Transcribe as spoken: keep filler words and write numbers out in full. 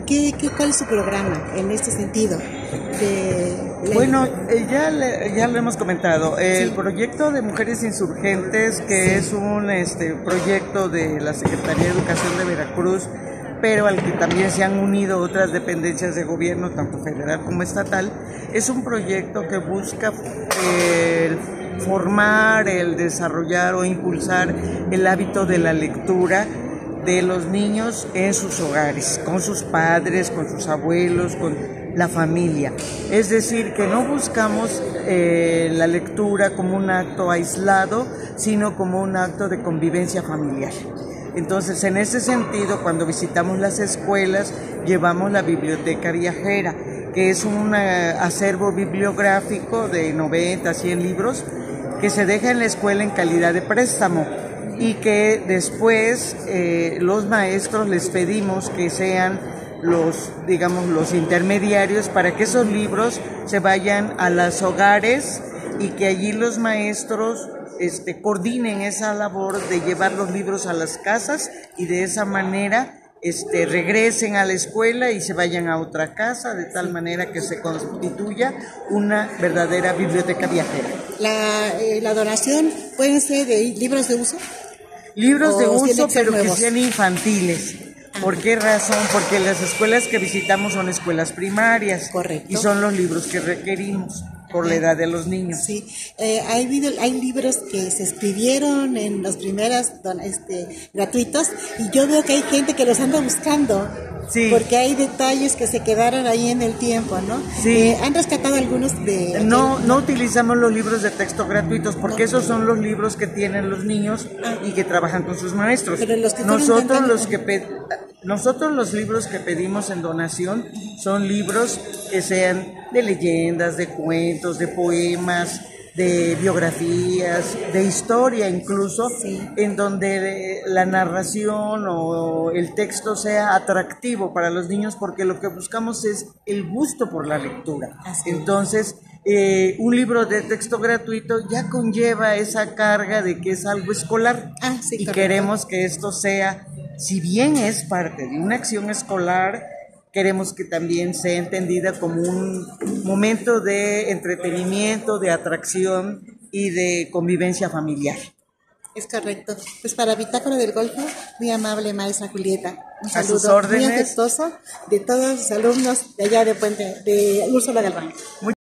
¿Qué, qué, ¿Cuál es su programa en este sentido? De la... Bueno, eh, ya, le, ya lo hemos comentado, el sí. proyecto de Mujeres Insurgentes, que sí. es un este, proyecto de la Secretaría de Educación de Veracruz, pero al que también se han unido otras dependencias de gobierno, tanto federal como estatal, es un proyecto que busca eh, formar, el desarrollar o impulsar el hábito de la lectura de los niños en sus hogares, con sus padres, con sus abuelos, con la familia. Es decir, que no buscamos eh, la lectura como un acto aislado, sino como un acto de convivencia familiar. Entonces, en ese sentido, cuando visitamos las escuelas, llevamos la biblioteca viajera, que es un acervo bibliográfico de noventa, cien libros, que se deja en la escuela en calidad de préstamo y que después eh, los maestros les pedimos que sean los, digamos, los intermediarios para que esos libros se vayan a los hogares y que allí los maestros este, coordinen esa labor de llevar los libros a las casas y de esa manera este, regresen a la escuela y se vayan a otra casa, de tal manera que se constituya una verdadera biblioteca viajera. La, eh, la donación pueden ser de libros de uso. Libros de uso, pero que sean infantiles. ¿Por qué razón? Porque las escuelas que visitamos son escuelas primarias. Correcto. Y son los libros que requerimos por la edad de los niños. Sí, eh, hay, video, hay libros que se escribieron en los primeros este, gratuitos y yo veo que hay gente que los anda buscando. Sí. Porque hay detalles que se quedaron ahí en el tiempo, ¿no? Sí. Eh, ¿Han rescatado algunos de...? No, no utilizamos los libros de texto gratuitos porque no. esos son los libros que tienen los niños ah. y que trabajan con sus maestros. Pero los que nosotros los que pe nosotros los libros que pedimos en donación son libros que sean de leyendas, de cuentos, de poemas, de biografías, de historia incluso, sí. en donde la narración o el texto sea atractivo para los niños, porque lo que buscamos es el gusto por la lectura. Así Entonces, eh, un libro de texto gratuito ya conlleva esa carga de que es algo escolar. Ah, sí, y correcto. Queremos que esto sea, si bien es parte de una acción escolar, queremos que también sea entendida como un momento de entretenimiento, de atracción y de convivencia familiar. Es correcto. Pues para Bitácora del Golfo, muy amable maestra Julieta. Un saludo a sus órdenes. Muy afectuoso de todos los alumnos de allá de Puente, de Úrsula Galván. Muy